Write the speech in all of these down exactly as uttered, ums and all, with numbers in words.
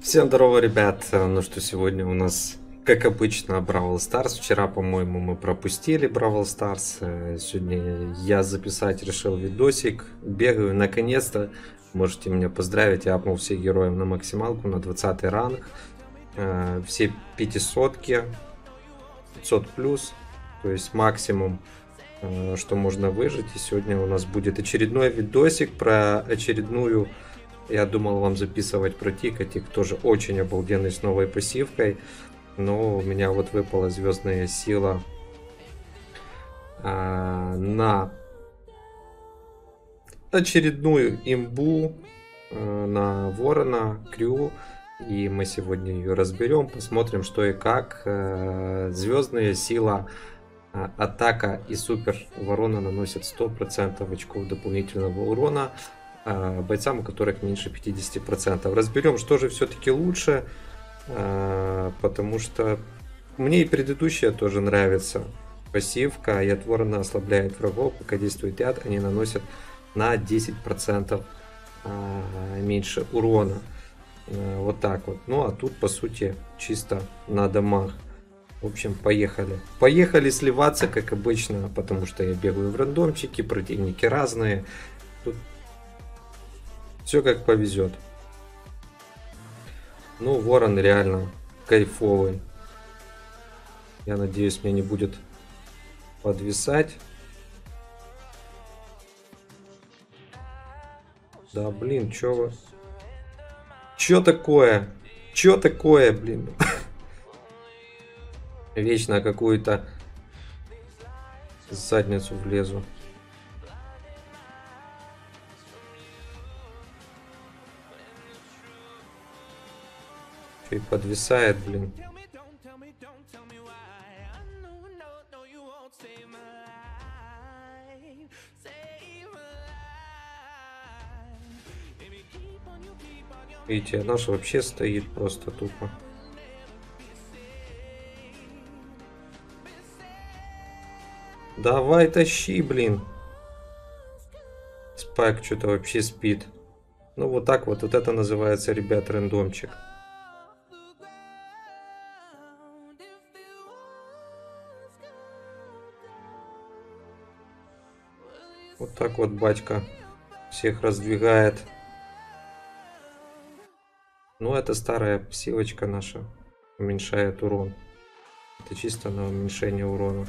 Всем здорово, ребят. Ну что, сегодня у нас, как обычно, Бравл Старс. Вчера, по-моему, мы пропустили Бравл Старс. Сегодня я записать решил видосик. Бегаю, наконец-то. Можете меня поздравить. Я апнул всех героев на максималку, на двадцатый ранг. Все пятисотки, пятьсот плюс. То есть максимум, что можно выжить. И сегодня у нас будет очередной видосик про очередную... Я думал вам записывать про Тикотик, тоже очень обалденный, с новой пассивкой. Но у меня вот выпала звездная сила а, на очередную имбу, а, на Ворона, Крю. И мы сегодня ее разберем, посмотрим, что и как. А, звездная сила, а, атака и супер Ворона наносят сто процентов очков дополнительного урона бойцам, у которых меньше пятидесяти процентов. Разберем, что же все-таки лучше, потому что мне и предыдущая тоже нравится пассивка. Яд Ворона ослабляет врагов, пока действует яд, они наносят на десять процентов меньше урона. Вот так вот. Ну а тут, по сути, чисто на дамаг. В общем, поехали. Поехали сливаться, как обычно, потому что я бегаю в рандомчике, противники разные. Тут все как повезет. Ну, Ворон реально кайфовый. Я надеюсь, мне не будет подвисать. Да, блин, чё вы? Чё такое? Чё такое, блин? Вечно какую-то задницу влезу. И подвисает, блин. Видите, наш вообще стоит просто тупо. Давай тащи, блин. Спайк что-то вообще спит. Ну вот так вот, вот это называется, ребят, рандомчик. Вот так вот батька всех раздвигает. Ну, это старая пассивочка наша. Уменьшает урон. Это чисто на уменьшение урона.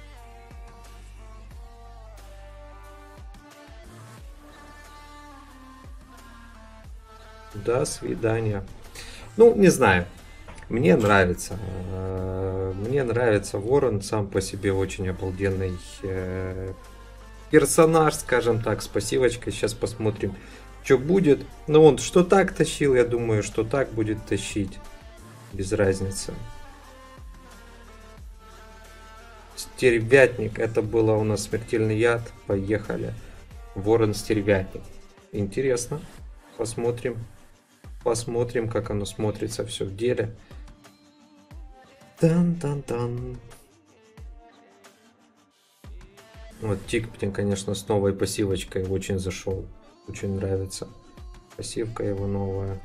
До свидания. Ну, не знаю. Мне нравится. Мне нравится Ворон. Сам по себе очень обалденный персонаж, скажем так, с пассивочкой. Сейчас посмотрим, что будет. Ну, он что так тащил, я думаю, что так будет тащить. Без разницы. Стервятник. Это было у нас смертельный яд. Поехали. Ворон стервятник. Интересно. Посмотрим. Посмотрим, как оно смотрится все в деле. Тан-тан-тан. Вот Тикотик, конечно, с новой пассивочкой очень зашел. Очень нравится. Пассивка его новая.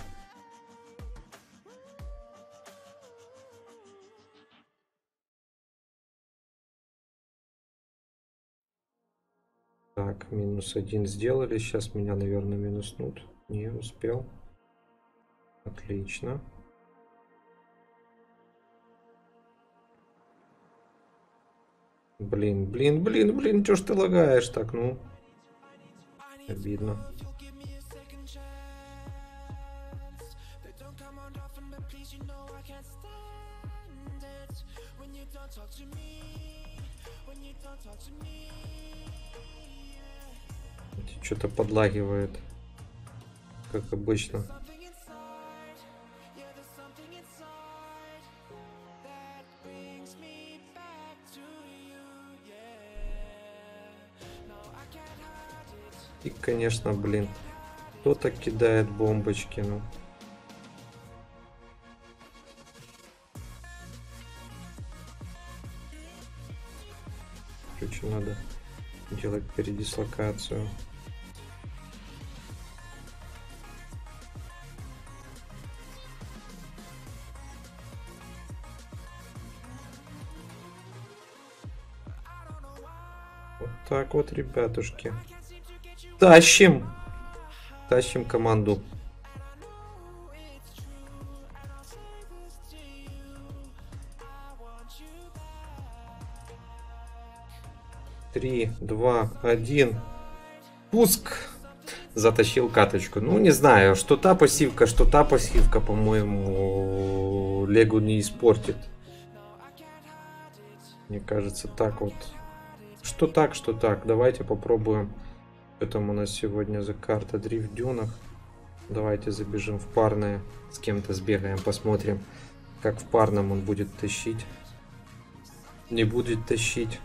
Так, минус один сделали. Сейчас меня, наверное, минуснут. Не успел. Отлично. Блин, блин, блин, блин, чё ж ты лагаешь так, ну? Обидно. Что-то подлагивает, как обычно. И, конечно, блин, кто-то кидает бомбочки, ну. Короче, надо делать передислокацию. Вот так вот, ребятушки. Тащим! Тащим команду. Три, два, один. Пуск. Затащил каточку. Ну, не знаю, что та пассивка, что та пассивка, по-моему, Легу не испортит. Мне кажется, так вот. Что так, что так. Давайте попробуем. Что там у нас сегодня за карта? Дрифт в дюнах. Давайте забежим в парное. С кем-то сбегаем, посмотрим, как в парном он будет тащить. Не будет тащить.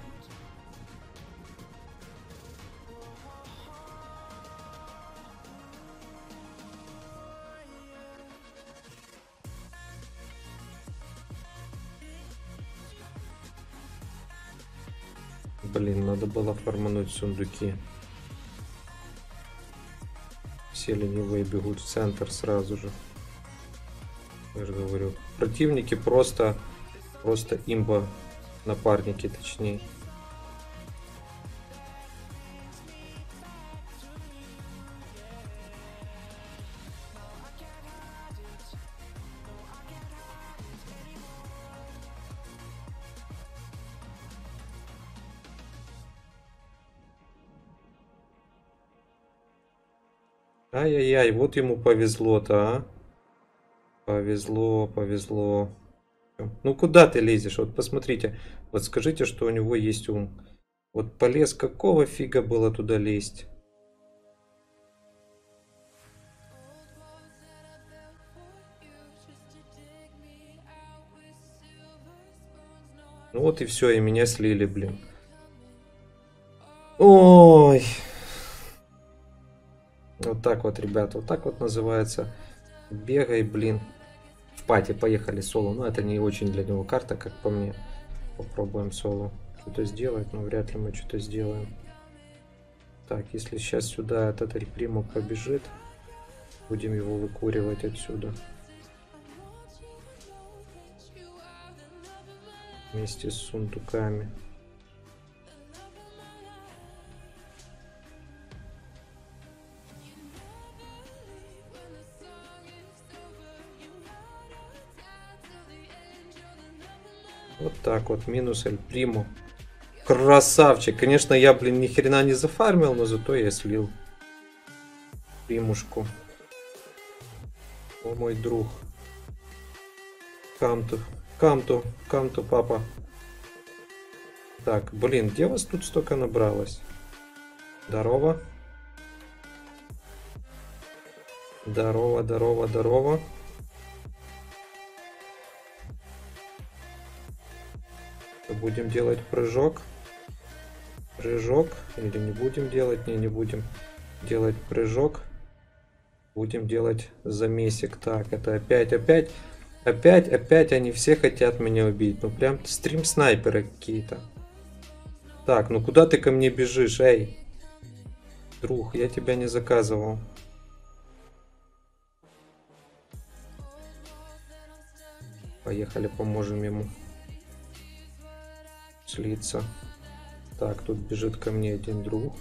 Блин, надо было формануть сундуки. Все ленивые бегут в центр сразу же. Я же говорю. Противники просто, просто имба. Напарники, точнее. Ай-яй-яй, вот ему повезло-то, а. Повезло, повезло. Ну куда ты лезешь? Вот посмотрите. Вот скажите, что у него есть ум. Вот полез, какого фига было туда лезть? Ну вот и все, и меня слили, блин. Ой. Вот так вот, ребята, вот так вот называется. Бегай, блин. В пати, поехали соло. Но это не очень для него карта, как по мне. Попробуем соло что-то сделать, но вряд ли мы что-то сделаем. Так, если сейчас сюда этот Эль Приму побежит, будем его выкуривать отсюда. Вместе с сундуками. Вот так вот, минус Эль Приму. Красавчик. Конечно, я, блин, ни хрена не зафармил, но зато я слил Примушку. О, мой друг. Камту, камту, камту, папа. Так, блин, где вас тут столько набралось? Здорово. Здорово, здорово, здорово. Будем делать прыжок. Прыжок. Или не будем делать? Не, не будем делать прыжок. Будем делать замесик. Так, это опять, опять, опять, опять они все хотят меня убить. Ну прям стрим снайперы какие-то. Так, ну куда ты ко мне бежишь, эй? Друг, я тебя не заказывал. Поехали, поможем ему слиться. Так, тут бежит ко мне один друг.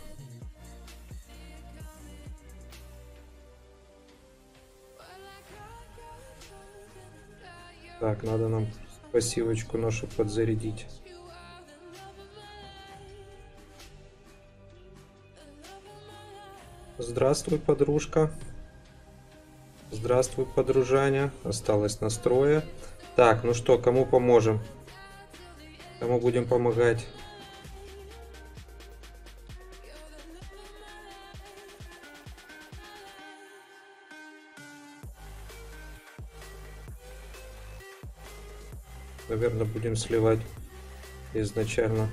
Так, надо нам пассивочку нашу подзарядить. Здравствуй, подружка. Здравствуй, подружаня. Осталось настроя. Так, ну что, кому поможем? Кому будем помогать? Наверное, будем сливать изначально.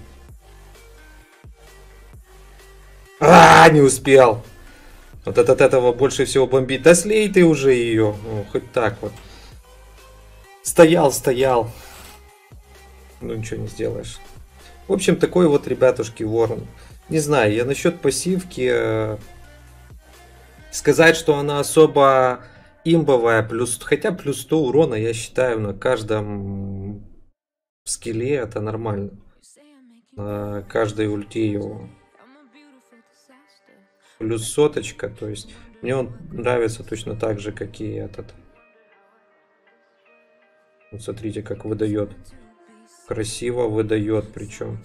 А, не успел. Вот от этого больше всего бомбит. Да слей ты уже ее. Ну, хоть так вот. Стоял, стоял. Ну, ничего не сделаешь. В общем, такой вот, ребятушки, Ворон. Не знаю, я насчет пассивки. Э, сказать, что она особо имбовая. Плюс, хотя плюс сто урона, я считаю, на каждом скилле это нормально. На каждой ульте его плюс соточка. То есть мне он нравится точно так же, как и этот. Вот смотрите, как выдает. Красиво выдает причем.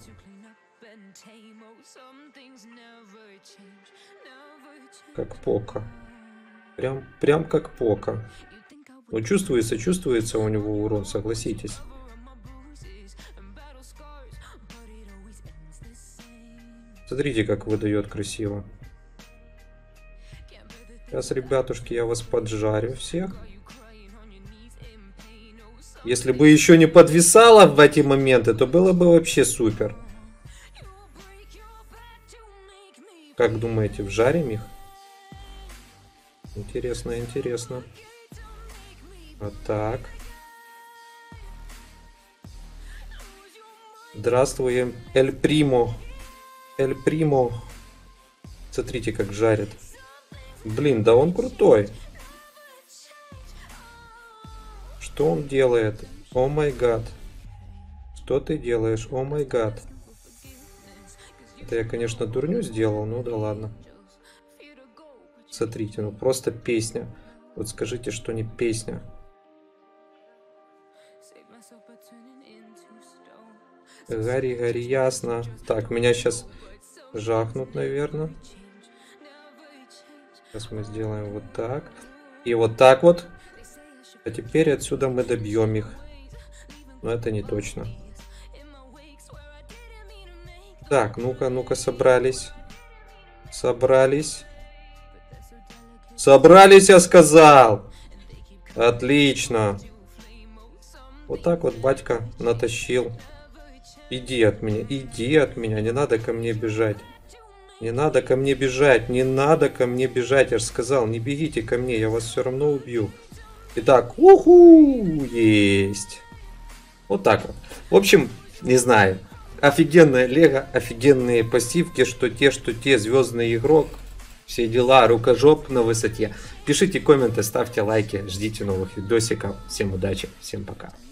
Как Пока. Прям, прям как Пока. Ну, чувствуется, чувствуется у него урон, согласитесь. Смотрите, как выдает красиво. Сейчас, ребятушки, я вас поджарю всех. Если бы еще не подвисало в эти моменты, то было бы вообще супер. Как думаете, вжарим их? Интересно, интересно. Вот так. Здравствуй, Эль Примо. Эль Примо. Смотрите, как жарит. Блин, да он крутой. Что он делает? О май гад. Что ты делаешь? О май гад. Это я, конечно, дурню сделал, ну да ладно. Смотрите, ну просто песня. Вот скажите, что не песня. Гори, гори, ясно. Так, меня сейчас жахнут, наверное. Сейчас мы сделаем вот так. И вот так вот. А теперь отсюда мы добьем их. Но это не точно. Так, ну-ка, ну-ка, собрались. Собрались. Собрались, я сказал. Отлично. Вот так вот батька натащил. Иди от меня, иди от меня. Не надо ко мне бежать. Не надо ко мне бежать. Не надо ко мне бежать. Я же сказал, не бегите ко мне. Я вас все равно убью. Итак, уху, есть. Вот так вот. В общем, не знаю. Офигенная лего, офигенные пассивки, что те, что те, звездный игрок. Все дела, рукожоп на высоте. Пишите комменты, ставьте лайки, ждите новых видосиков. Всем удачи, всем пока.